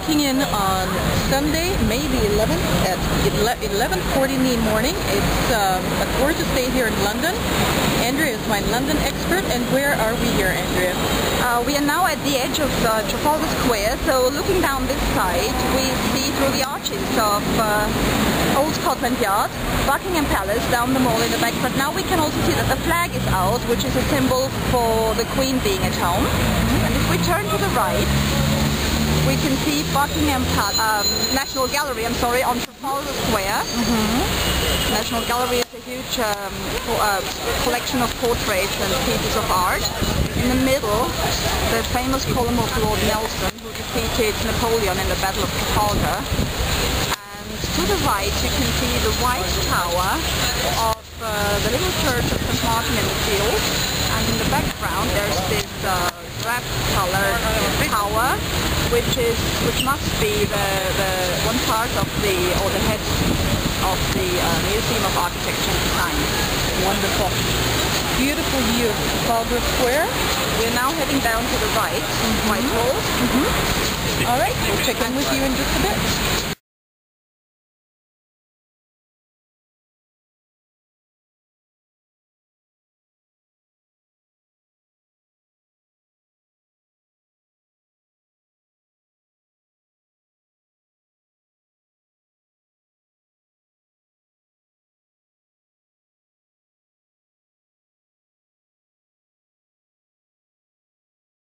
checking in on Sunday, May the 11th at 11:40 in the morning. It's a gorgeous day here in London. Andrea is my London expert, and where are we here, Andrea? We are now at the edge of Trafalgar Square, so looking down this side we see through the arches of Old Scotland Yard, Buckingham Palace down the mall in the back, but now we can also see that the flag is out, which is a symbol for the Queen being at home. And if we turn to the right, we can see National Gallery, on Trafalgar Square. National Gallery is a huge collection of portraits and pieces of art. In the middle, the famous column of Lord Nelson, who defeated Napoleon in the Battle of Trafalgar. And to the right, you can see the white tower of the little church of St. Martin in the Fields. And in the background, there's this drab-colored tower, which must be the one part of the head of the Museum of Architecture and Design. Wonderful. Beautiful view of Trafalgar Square. We're now heading down to the right, Whitehall. All right, we'll check in with you in just a bit.